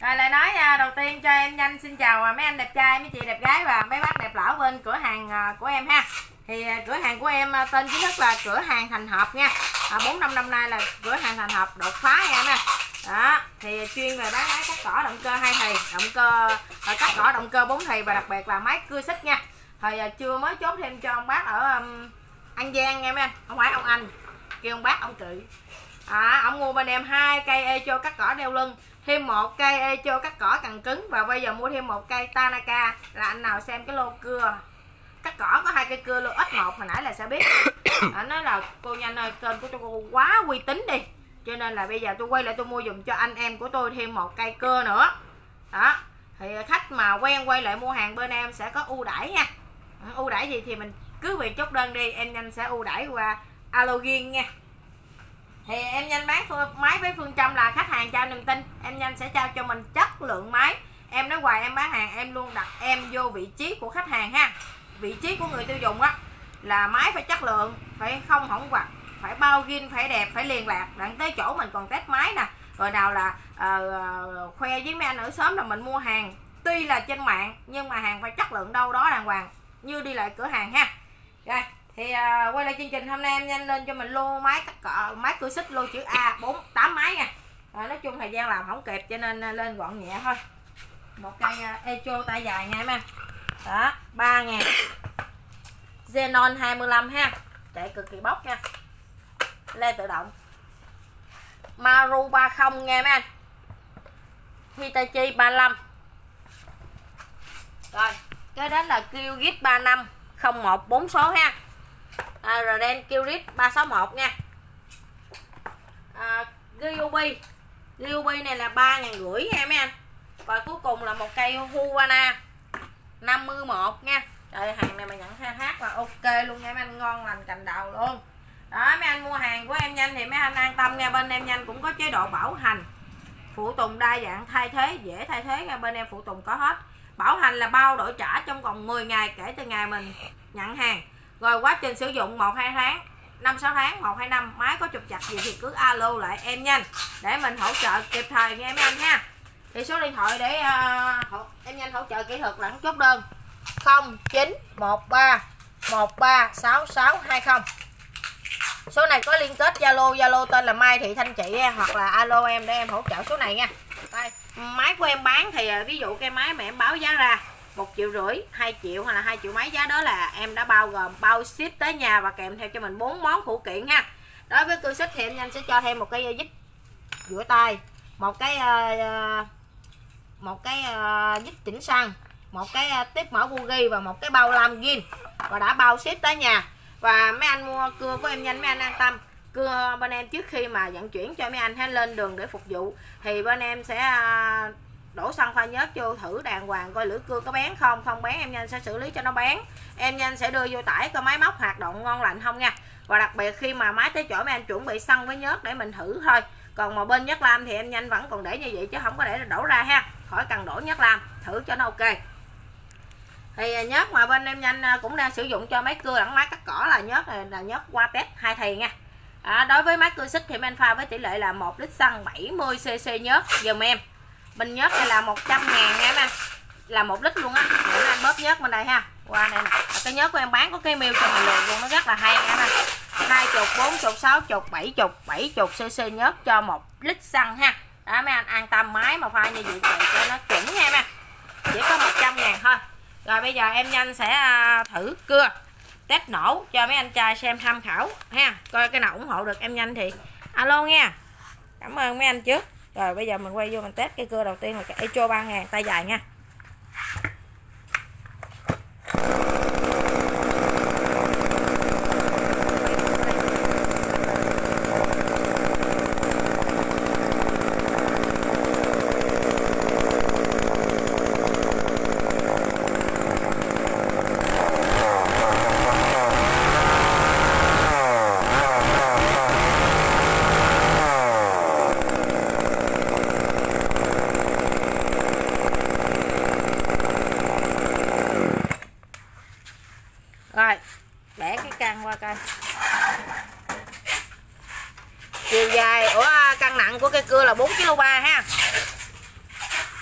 Rồi lại nói đầu tiên cho em nhanh xin chào mấy anh đẹp trai, mấy chị đẹp gái và mấy bác đẹp lão bên cửa hàng của em ha. Thì cửa hàng của em tên chính thức là cửa hàng Thành Hợp nha. 4-5 năm nay là cửa hàng Thành Hợp đột phá em ha. Đó, thì chuyên về bán máy cắt cỏ động cơ 2 thì, động cơ cắt cỏ động cơ 4 thì và đặc biệt là máy cưa xích nha. Thời chưa mới chốt thêm cho ông bác ở An Giang nha mấy anh, không phải ông anh, kêu ông bác ông cự. Ông mua bên em 2 cây Echo cắt cỏ đeo lưng, thêm 1 cây Echo cắt cỏ càng cứng và bây giờ mua thêm 1 cây Tanaka. Là anh nào xem cái lô cưa cắt cỏ có 2 cây cưa lô X1 hồi nãy là sẽ biết. Anh nói là cô nhanh ơi, kênh của tôi quá uy tín đi, cho nên là bây giờ tôi quay lại tôi mua dùm cho anh em của tôi thêm 1 cây cưa nữa. Đó, thì khách mà quen quay lại mua hàng bên em sẽ có ưu đãi nha. Ưu đãi gì thì mình cứ việc chốt đơn đi, em nhanh sẽ ưu đãi qua Alogen nha. Thì em nhanh bán máy với phương châm là khách hàng trao niềm tin, em nhanh sẽ trao cho mình chất lượng máy. Em nói hoài em bán hàng em luôn đặt em vô vị trí của khách hàng ha, vị trí của người tiêu dùng á, là máy phải chất lượng, phải không hỏng vặt, phải bao zin, phải đẹp, phải liền lạc. Đặng tới chỗ mình còn test máy nè, rồi nào là khoe với mấy anh ở xóm là mình mua hàng tuy là trên mạng nhưng mà hàng phải chất lượng đâu đó đàng hoàng như đi lại cửa hàng ha. Rồi thì quay lại chương trình hôm nay em nhanh lên cho mình lô máy cắt cỏ, máy cưa xích lô chữ A 8 máy nha. Nói chung thời gian làm không kịp cho nên lên gọn nhẹ thôi. 1 cây Echo tay dài nha em anh. Đó, 3.000. Xenon 25 ha, chạy cực kỳ bốc nha, lên tự động. Maru 30 nha mấy anh. Hitachi 35. Rồi cái đến là Kyrgyz 35 014 số ha. Rden Kyrgyz 361 nha. Ryobi này là 3.500 nha mấy anh. Và cuối cùng là 1 cây Huvana 51 nha. Trời, hàng này mà nhận hát là ok luôn nha mấy anh, ngon lành cành đào luôn. Đó, mấy anh mua hàng của em nhanh thì mấy anh an tâm nha, bên em nhanh cũng có chế độ bảo hành, phụ tùng đa dạng, thay thế dễ thay thế nha, bên em phụ tùng có hết. Bảo hành là bao đổi trả trong vòng 10 ngày kể từ ngày mình nhận hàng. Rồi quá trình sử dụng 1-2 tháng, 5-6 tháng, 1-2 năm, máy có trục trặc gì thì cứ alo lại em nhanh để mình hỗ trợ kịp thời nha mấy anh ha. Thì số điện thoại để em nhanh hỗ trợ kỹ thuật lẫn chốt đơn 0913 136620. Số này có liên kết Zalo tên là Mai Thị Thanh Chị hoặc là alo em để em hỗ trợ số này nha. Đây, máy của em bán thì ví dụ cái máy mà em báo giá ra 1,5 triệu, 2 triệu hoặc là 2 triệu mấy, giá đó là em đã bao gồm bao ship tới nhà và kèm theo cho mình 4 món phụ kiện ha. Đối với cưa xích thì em nhanh sẽ cho thêm 1 cái vít rửa tay, một cái vít chỉnh xăng, 1 cái tiếp mở bugi và 1 cái bao lam gin, và đã bao ship tới nhà. Và mấy anh mua cưa của em nhanh mấy anh an tâm, cưa bên em trước khi mà vận chuyển cho mấy anh hay lên đường để phục vụ thì bên em sẽ đổ xăng pha nhớt vô thử đàng hoàng coi lưỡi cưa có bén không, không bén em nhanh sẽ xử lý cho nó bén, em nhanh sẽ đưa vô tải coi máy móc hoạt động ngon lành không nha. Và đặc biệt khi mà máy tới chỗ mấy anh chuẩn bị xăng với nhớt để mình thử thôi, còn mà bên nhớt lam thì em nhanh vẫn còn để như vậy chứ không có để đổ ra ha, khỏi cần đổ nhớt lam, thử cho nó ok. Thì nhớt mà bên em nhanh cũng đang sử dụng cho máy cưa lẫn máy cắt cỏ là nhớt này là nhớt qua test 2 thì nha. Đối với máy cưa xích thì em pha với tỷ lệ là 1 lít xăng 70cc nhớt dùm em. Bình nhớt này là 100.000 nha em, là 1 lít luôn á. Để anh bóp nhớt bên đây ha. Qua đây nè. Cái nhớt của em bán có cái miêu cho mình luôn, nó rất là hay nha em. 20, 40, 60, 70cc nhớt cho 1 lít xăng ha. Đó mấy anh an tâm, máy mà pha như vậy cho nó chuẩn nha em. Chỉ có 100.000 thôi. Rồi bây giờ em nhanh sẽ thử cưa test nổ cho mấy anh trai xem tham khảo ha, coi cái nào ủng hộ được em nhanh thì alo nha. Cảm ơn mấy anh trước. Rồi bây giờ mình quay vô mình test cái cưa đầu tiên là cái Echo 3.000 tay dài nha. Rồi, bẻ cái căn qua coi. Chiều dài, cân nặng của cây cưa là 4,3 kg ha.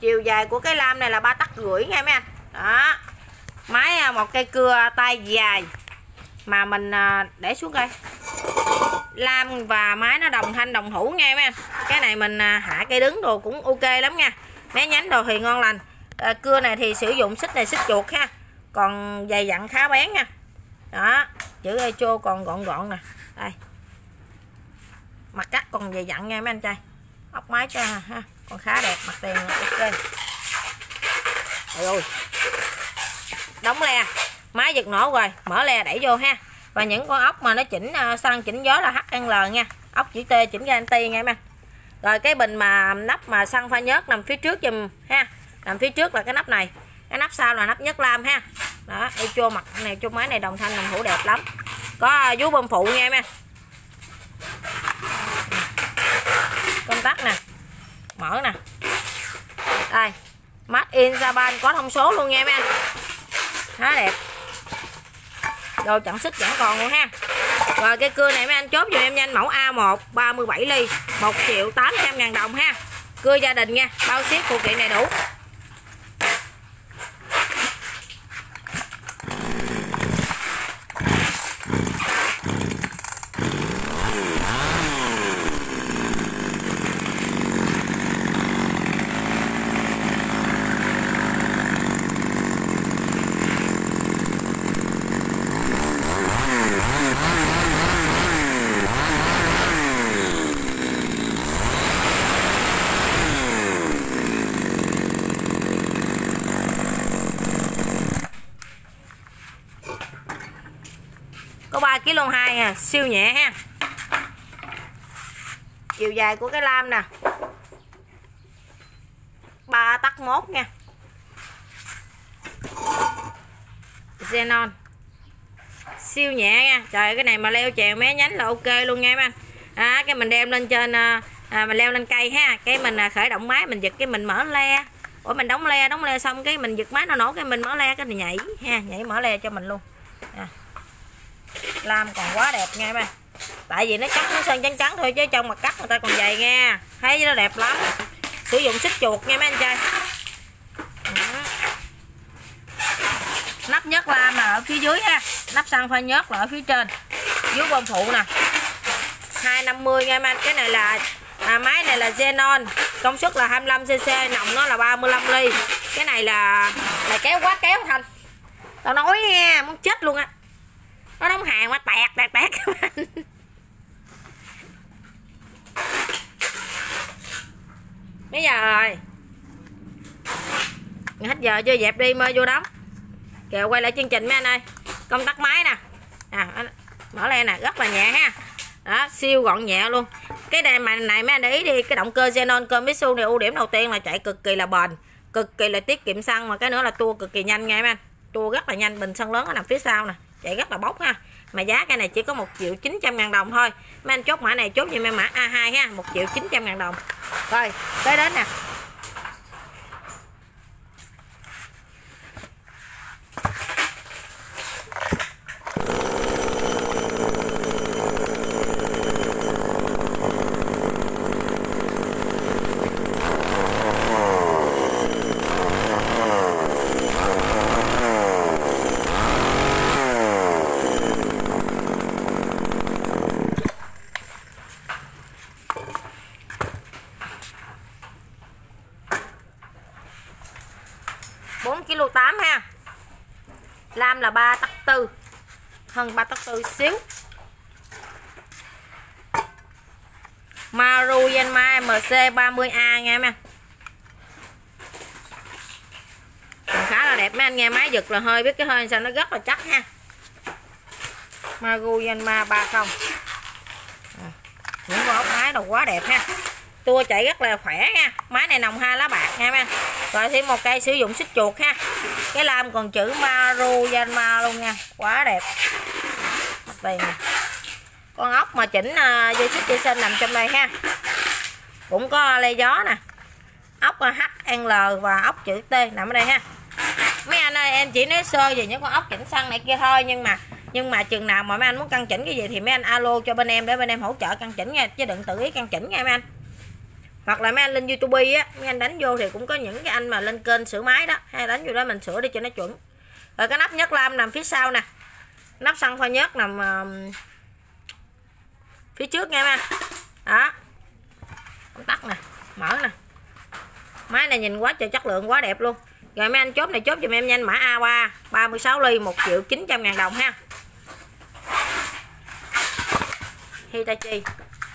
Chiều dài của cái lam này là 3,5 tấc nha mấy anh. Đó. Máy một cây cưa tay dài mà mình để xuống coi. Lam và máy nó đồng thanh đồng thủ nha mấy anh. Cái này mình hạ cây đứng đồ cũng ok lắm nha. Né nhánh đồ thì ngon lành. Cưa này thì sử dụng xích này xích chuột ha. Còn dày dặn khá bén nha. Đó, chữ Echo còn gọn gọn nè. Đây. Mặt cắt còn dày dặn nha mấy anh trai. Ốc máy cho ha, còn khá đẹp, mặt tiền ok. Rồi ơi. Đóng le, máy giật nổ rồi, mở le đẩy vô ha. Và những con ốc mà nó chỉnh xăng chỉnh gió là HNL nha. Ốc chữ T chỉnh garanti nha mấy anh. Rồi cái bình mà nắp mà xăng pha nhớt nằm phía trước giùm ha. Nằm phía trước là cái nắp này. Cái nắp sau là nắp nhớt lam ha. Đó, Echo mặt này cho máy này đồng thanh đồng thủ đẹp lắm. Có vú bơm phụ nha mấy anh. Công tắc nè. Mở nè. Đây. Made in Japan có thông số luôn nha mấy anh. Khá đẹp. Đồ chặn xích vẫn còn luôn ha. Rồi cái cưa này mấy anh chốt giùm em nhanh mẫu A1 37 ly 1.800.000 đồng ha. Cưa gia đình nha, bao ship phụ kiện đầy đủ. Có 3,2 kg à, siêu nhẹ ha. Chiều dài của cái lam nè 3,1 tấc nha. Xenon siêu nhẹ nha. Trời, cái này mà leo chèo mé nhánh là ok luôn nha mấy anh. Cái mình đem lên trên mình leo lên cây ha. Cái mình khởi động máy, mình giật cái mình mở le. Ủa mình đóng le xong cái mình giật máy nó nổ cái mình mở le, cái này nhảy ha, nhảy mở le cho mình luôn. Lam còn quá đẹp nha mấy. Tại vì nó chắc nó sơn trắng trắng thôi chứ trong mặt cắt người ta còn dày nha. Thấy nó đẹp lắm. Sử dụng xích chuột nha mấy anh trai. Nắp nhớt lam là ở phía dưới ha. Nắp xăng pha nhớt là ở phía trên. Dưới bơm phụ nè. 250 nha mấy anh. Cái này là máy này là Xenon, công suất là 25cc, nòng nó là 35 ly. Cái này là kéo quá kéo Thành. Tao nói nha, muốn chết luôn á. Nó đóng hàng mà tẹt các bạn. Mấy giờ rồi? Hết giờ chưa, dẹp đi mơ vô đóng. Kìa quay lại chương trình mấy anh ơi. Công tắc máy nè. Mở lên nè, rất là nhẹ ha. Đó, siêu gọn nhẹ luôn. Cái này mà này mấy anh để ý đi, cái động cơ Xenon cơ Mitsu này ưu điểm đầu tiên là chạy cực kỳ là bền, cực kỳ là tiết kiệm xăng, mà cái nữa là tua cực kỳ nhanh nha mấy anh. Tua rất là nhanh, bình xăng lớn nó nằm phía sau nè, chạy rất là bốc ha. Mà giá cái này chỉ có 1.900.000 đồng thôi. Mấy anh chốt mã này chốt giùm em mã A2 ha, 1.900.000 đồng. Rồi, tới đến nè. kg 8 ha. Lam là 3,4 tấc, hơn 3,4 tấc xíu. Maru Yanma MC30A nha mấy anh. Còn khá là đẹp mấy anh, nghe máy giật là hơi biết cái hơi sao nó rất là chắc ha. Maru Yanma 30. Những con ốc máy đồ quá đẹp ha. Tua chạy rất là khỏe nha. Máy này nòng 2 lá bạc nha mấy anh. Rồi thêm một cây sử dụng xích chuột ha. Cái lam còn chữ Maru Yanma luôn nha. Quá đẹp. Đây nè. Con ốc mà chỉnh dây xích dây sên nằm trong đây ha. Cũng có le gió nè. Ốc HNL và ốc chữ T nằm ở đây ha. Mấy anh ơi, em chỉ nói sơ về những con ốc chỉnh xăng này kia thôi, nhưng mà chừng nào mà mấy anh muốn căn chỉnh cái gì thì mấy anh alo cho bên em để bên em hỗ trợ căn chỉnh nha, chứ đừng tự ý căn chỉnh nha mấy anh. Hoặc là mấy anh lên YouTube á, mấy anh đánh vô thì cũng có những cái anh mà lên kênh sửa máy đó, hay đánh vô đó mình sửa để cho nó chuẩn. Rồi cái nắp nhớt lam nằm phía sau nè, nắp xăng pha nhớt nằm phía trước nha em. Đó, tắt nè, mở nè. Máy này nhìn quá trời chất lượng, quá đẹp luôn. Rồi mấy anh chốt này chốt giùm em nhanh, mã A3 36 ly 1.900.000 đồng ha. Hitachi.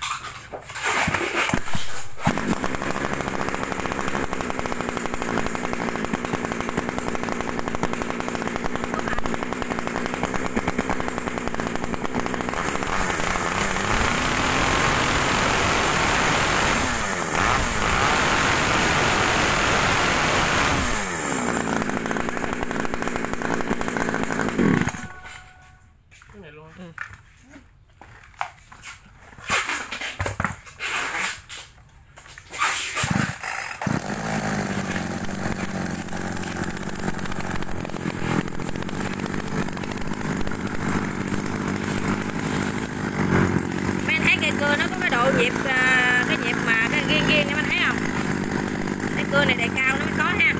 Cưa nó có cái độ nhịp, cái nhịp mà cái nghiêng nghiêng em thấy không? Cái cưa này đè cao nó mới có ha.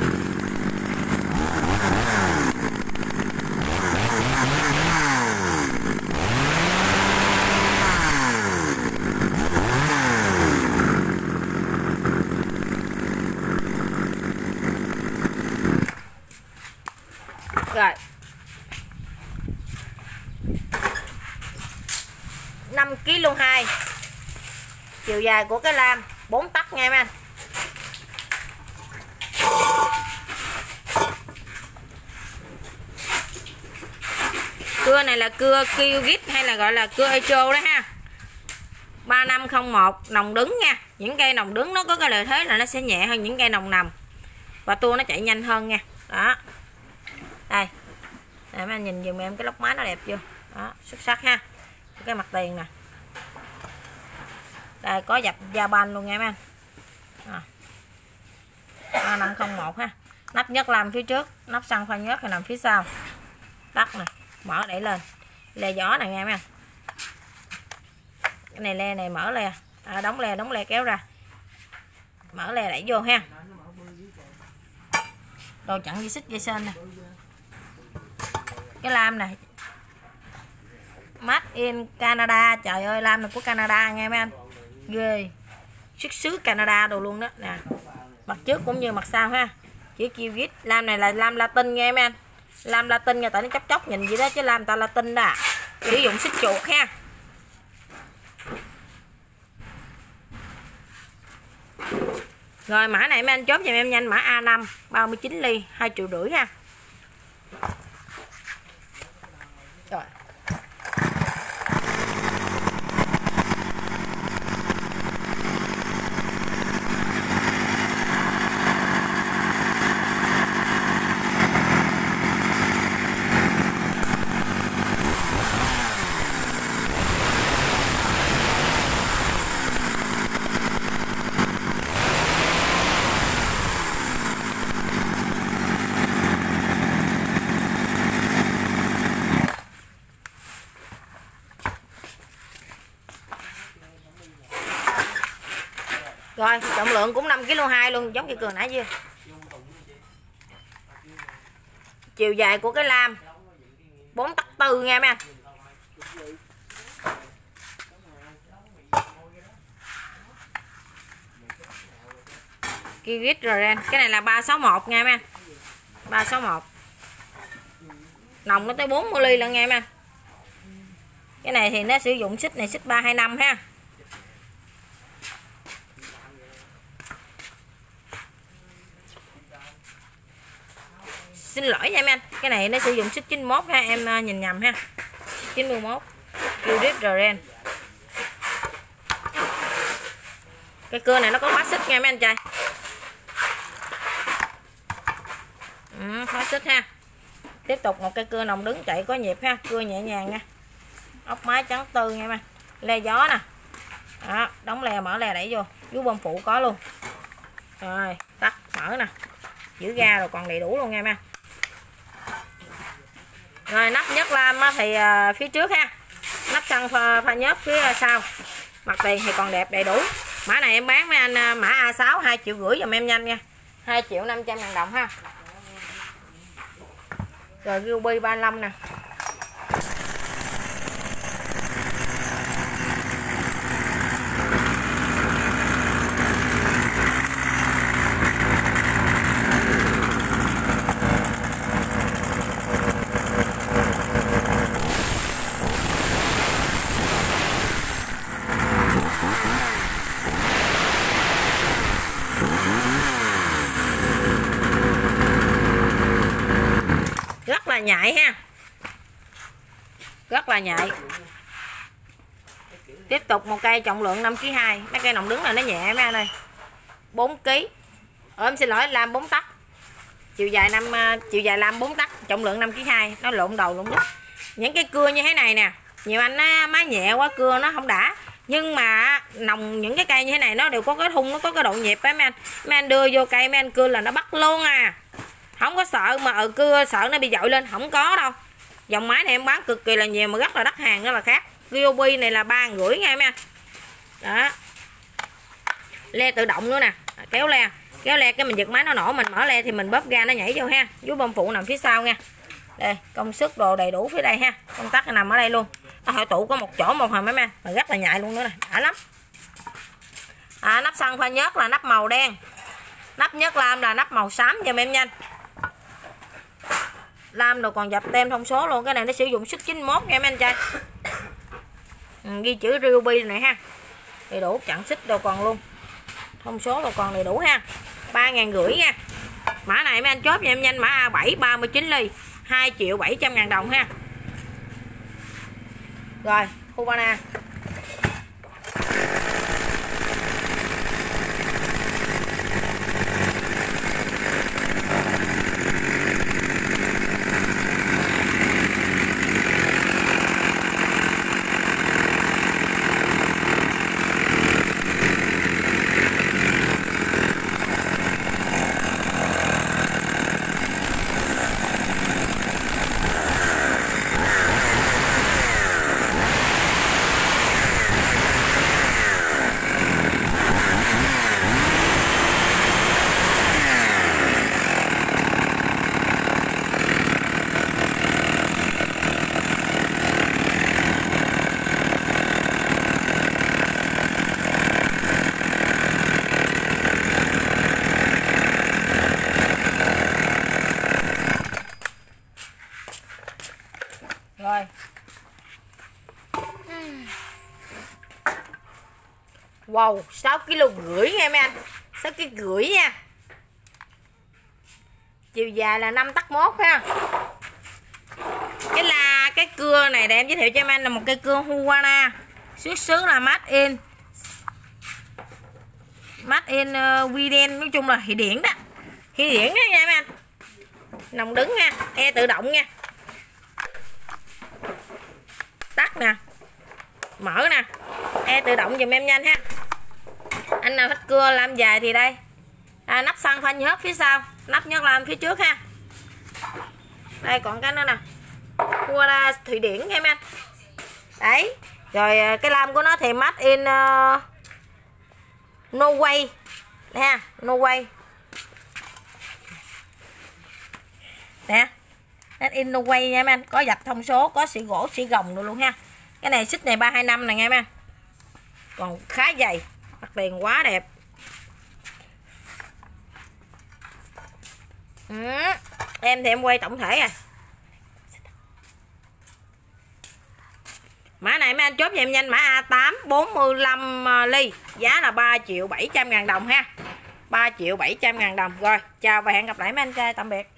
Rồi 5 kg luôn 2. Chiều dài của cái lam 4 tấc nha em anh. Cưa này là cưa Kyrgyz hay là gọi là cưa Echo đó ha. 3501 nòng đứng nha. Những cây nòng đứng nó có cái lợi thế là nó sẽ nhẹ hơn những cây nòng nằm và tua nó chạy nhanh hơn nha. Đó. Đây. Để mấy anh nhìn giùm em cái lốc máy nó đẹp chưa? Đó, xuất sắc ha. Cái mặt tiền nè. Đây có dập Japan luôn nha mấy anh. 3501 ha. Nắp nhớt lam phía trước, nắp xăng pha nhớt thì nằm phía sau. Tắt nè, mở đẩy lên. Le gió nè nha mấy anh. Cái này le này mở le, đóng le kéo ra. Mở le đẩy vô ha. Đồ chặn dây xích dây sên nè. Cái lam này Made in Canada, trời ơi lam này của Canada nghe mấy anh. Ghê. Xuất xứ Canada đồ luôn đó nè. Mặt trước cũng như mặt sau ha. Chữ Kyrgyz. Lam này là lam Latin nghe mấy anh. Lam Latin nha, tại nó chóc chóc nhìn vậy đó chứ lam ta Latin đó. Sử dụng xích chuột ha. Rồi mã này mấy anh chốt cho em nhanh, mã A5 39 ly 2,5 triệu ha. Rồi. Rồi, trọng lượng cũng 5 kg 2 luôn, giống như cường nãy chưa. Chiều dài của cái lam 4 tấc 4 nha mấy anh. Kyrgyz rồi. Cái này là 361 nha mấy anh. 361. Nòng nó tới 40 ly lận nha mấy anh. Cái này thì nó sử dụng xích này, xích 325 ha. Xin lỗi nha em anh, cái này nó sử dụng xích 91 ha, em nhìn nhầm ha. 91 Kyrgyz rồi. Cái cưa này nó có khóa xích nha mấy anh trai. Khóa xích ha. Tiếp tục một cây cưa nòng đứng chạy có nhịp ha, cưa nhẹ nhàng nha. Ốc máy trắng tư nha mấy anh. Le gió nè. Đó, đóng le mở le đẩy vô, vú bơm phụ có luôn. Rồi, tắt mở nè. Giữ ga rồi còn đầy đủ luôn nha mấy anh. Rồi nắp nhớt lam thì phía trước ha. Nắp xăng pha nhớt phía sau. Mặt tiền thì còn đẹp đầy đủ. Mã này em bán mấy anh mã A6 2,5 triệu giùm em nhanh nha. 2.500.000 đồng ha. Rồi Ruby 35 nè. Rất là nhạy ha, rất là nhạy. Tiếp tục một cây trọng lượng 5,2 kg. Mấy cây nòng đứng là nó nhẹ mấy anh ơi, 4 kg. Em xin lỗi, lam 4 tấc, chiều dài lam 4 tấc, trọng lượng 5,2 kg. Nó lộn đầu lộn đít. Những cái cưa như thế này nè, nhiều anh á, má nhẹ quá cưa nó không đã. Nhưng mà nòng những cái cây như thế này nó đều có cái thun, nó có cái độ nhịp á mấy anh. Mấy anh đưa vô cây mấy anh cưa là nó bắt luôn à. Không có sợ mà cưa sợ nó bị dội lên, không có đâu. Dòng máy này em bán cực kỳ là nhiều mà rất là đắt hàng, đó là khác. Ryobi này là 3,5 nha mấy anh. Đó. Le tự động nữa nè, kéo le cái mình giật máy nó nổ, mình mở le thì mình bóp ga nó nhảy vô ha. Vú bơm phụ nằm phía sau nha. Đây, công suất đồ đầy đủ phía đây ha. Công tắc nằm ở đây luôn. Nó hội tụ có một chỗ một hồi mấy anh, mà rất là nhạy luôn nữa nè, đã lắm. Nắp xăng pha nhớt là nắp màu đen. Nắp nhớt lam là nắp màu xám cho em nhanh. Lam đồ còn dập tem thông số luôn. Cái này nó sử dụng sức 91 nha mấy anh trai. Ghi chữ Ruby này ha, đầy đủ, chặn xích đồ còn luôn, thông số đồ còn đầy đủ ha. 3,5 nha. Mã này mấy anh chốt cho em nhanh. Mã A7 39 ly 2.700.000 đồng ha. Rồi Husqvarna. Rồi. Wow, 6,5 kg nha mấy anh. 6,5 kg nha. Chiều dài là 5 tấc 1 ha. Cái cưa này để em giới thiệu cho em anh là một cây cưa Husqvarna. Xuất xứ là made in Sweden, nói chung là Thụy Điển đó. Thụy Điển đó nha mấy anh. Nòng đứng nha, tự động nha. Tắt nè, mở nè, tự động dùm em nhanh ha. Anh nào thích cưa làm dài thì đây, nắp xăng pha nhớt phía sau, nắp nhớt làm phía trước ha. Đây còn cái nữa nè, mua ra Thụy Điển nha em anh. Đấy, rồi cái lam của nó thì made in Norway ha, Norway nè, made in Norway nha em anh. Có dập thông số, có xị gỗ xị gồng rồi luôn ha. Cái này xích này 325 nè nha em anh, còn khá dày, mặt tiền quá đẹp. Em thì em quay tổng thể à. Mã này mấy anh chốt cho em nhanh. Mã A8 45 ly, giá là 3.700.000 đồng ha. 3.700.000 đồng. Rồi chào và hẹn gặp lại mấy anh trai, tạm biệt.